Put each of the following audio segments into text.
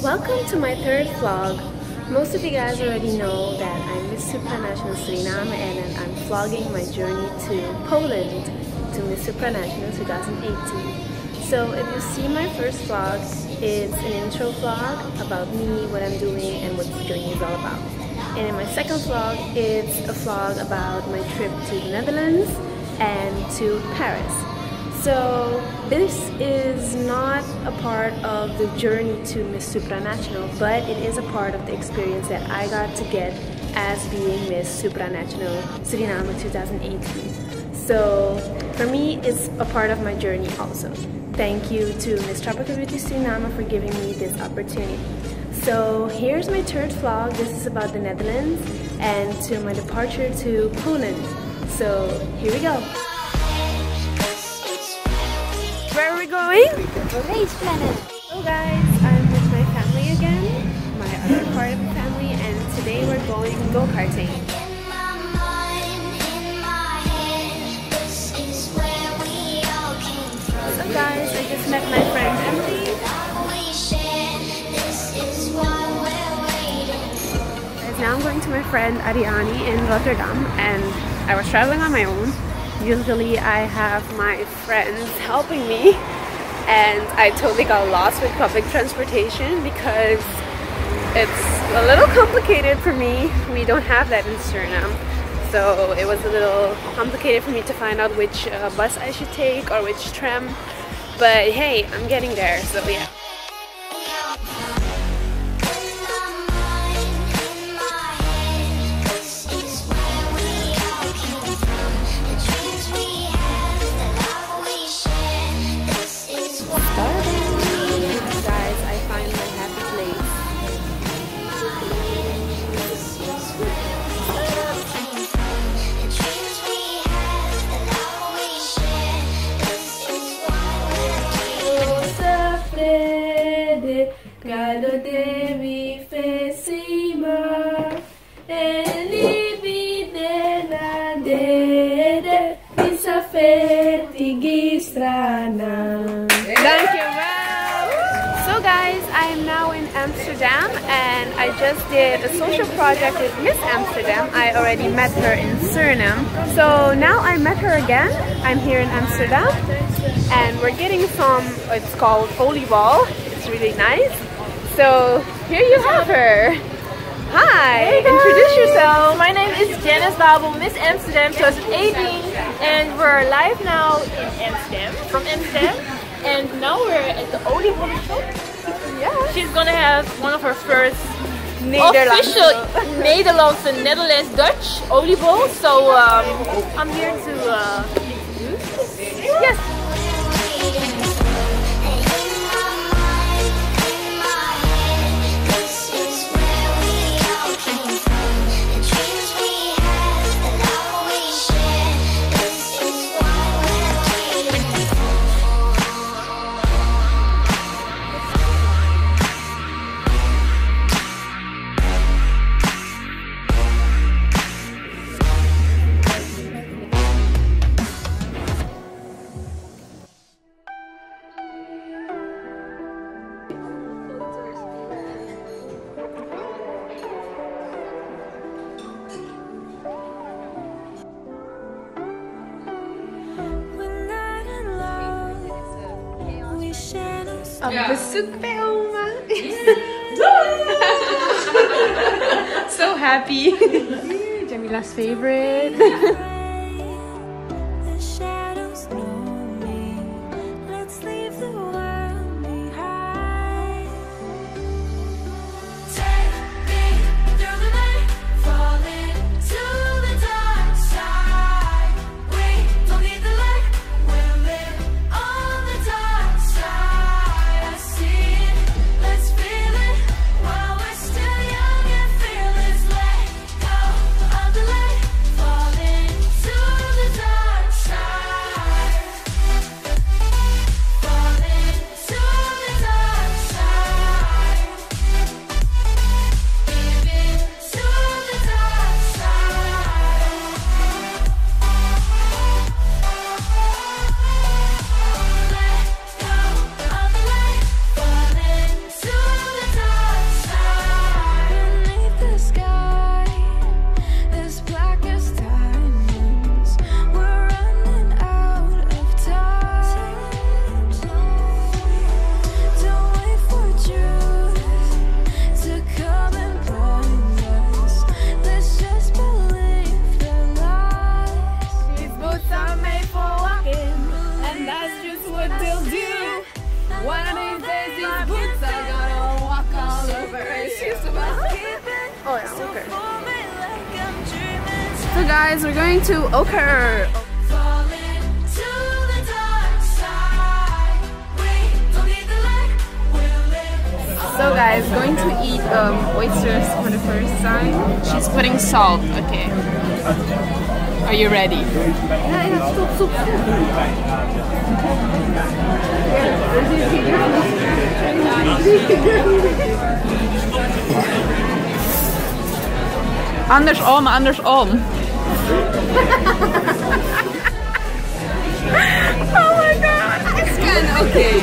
Welcome to my third vlog. Most of you guys already know that I'm Miss Supranational Suriname and I'm vlogging my journey to Poland to Miss Supranational 2018. So if you see my first vlog, it's an intro vlog about me, what I'm doing, and what the journey is all about. And in my second vlog, it's a vlog about my trip to the Netherlands and to Paris. So this is not a part of the journey to Miss Supranational, but it is a part of the experience that I got to get as being Miss Supranational Suriname 2018. So for me, it's a part of my journey also. Thank you to Miss Tropical Beauty Suriname for giving me this opportunity. So here's my third vlog. This is about the Netherlands and to my departure to Poland. So here we go. Where are we going? Race Planet. So guys, I'm with my family again, my other part of the family, and today we're going go-karting. So guys, I just met my friend Emily. Guys, now I'm going to my friend Ariani in Rotterdam, and I was traveling on my own. Usually I have my friends helping me, and I totally got lost with public transportation because it's a little complicated for me. We don't have that in Suriname, so it was a little complicated for me to find out which bus I should take or which tram, but hey, I'm getting there, so yeah. So guys, I am now in Amsterdam and I just did a social project with Miss Amsterdam. I already met her in Suriname. So now I met her again. I'm here in Amsterdam and we're getting some, it's called oliebollen. It's really nice. So here you have her. Hi, hey introduce yourself. My name is Janice Babel, Miss Amsterdam 2018, and we're live now in Amsterdam, from Amsterdam, and now we're at the oliebollen shop. Yeah. She's gonna have one of her first official Netherlands Dutch oliebollen, so I'm here to introduce this. Yes. Op bezoek bij oma. So happy. Jamila's favorite. That's just what they'll do. One of these days these boots are gonna walk all over. It's just about Oh yeah, okay. So guys, we're going to Ochre. So guys, going to eat oysters for the first time. She's putting salt, okay. Are you ready? Yeah, stop. Andersom. Oh my god, it's kinda okay.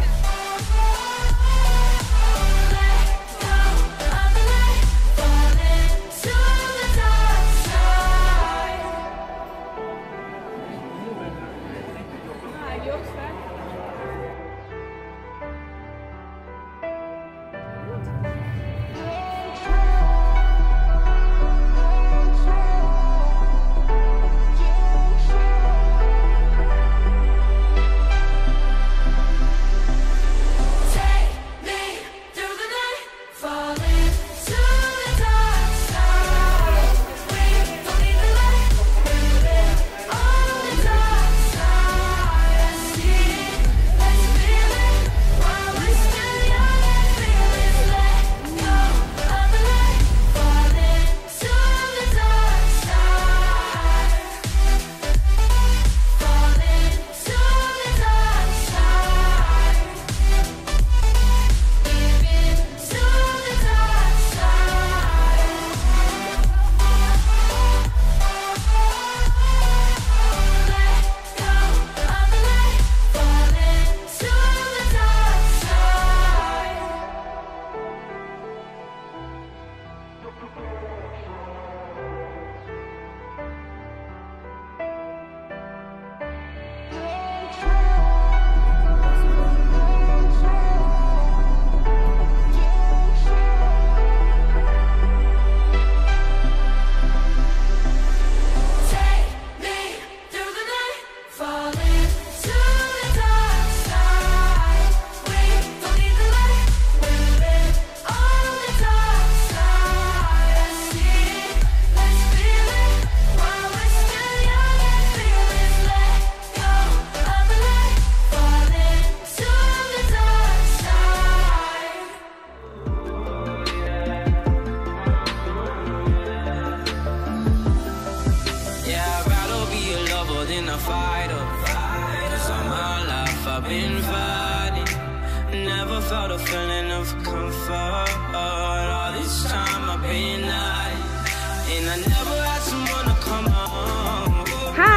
Never felt a feeling of comfort. All this time I've been nice, and I never had someone to come home.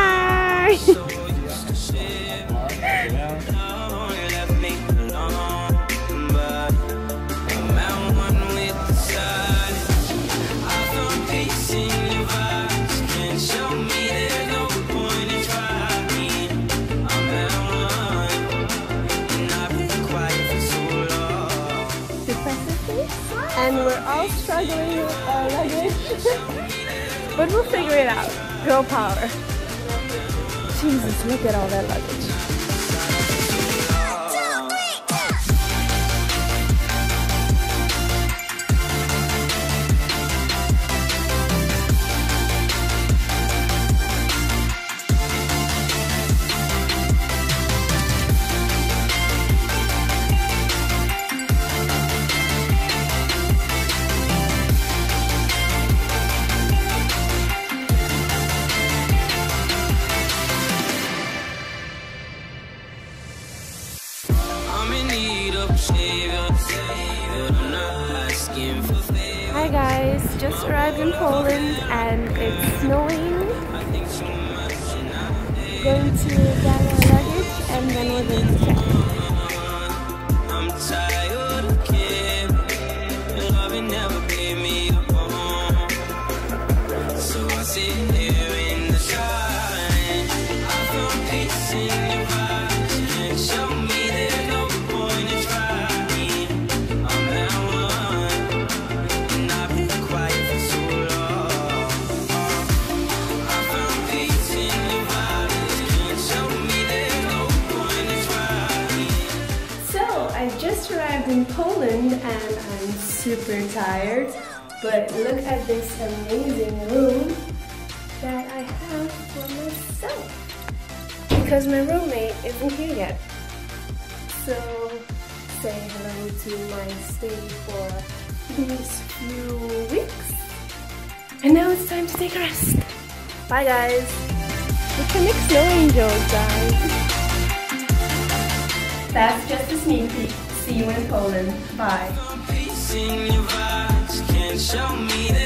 Hi! So used to shit. Love only left me alone, but I'm at one with the silence. I found peace in your vibes. Can't show me there's no point in trying. I'm at one, and I've been quiet for so long. And we're all struggling with our luggage. But we'll figure it out. Girl power. Jesus, look at all that luggage. Hi guys, just arrived in Poland and it's snowing. Going to gather our luggage and then we're going to check. I'm tired of caring. Loving never gave me a home. So I sit here in the shine. I found peace in your vibes. And show me there's no point in trying. I'm at one, and I've been quiet for so long. I found peace in your vibes. And show me there's no point. in Poland and I'm super tired, but look at this amazing room that I have for myself because my roommate isn't here yet. So say hello to my stay for these few weeks. And now it's time to take a rest. Bye guys. We can make snow angels, guys. That's just a sneak peek. See you in Poland. Bye.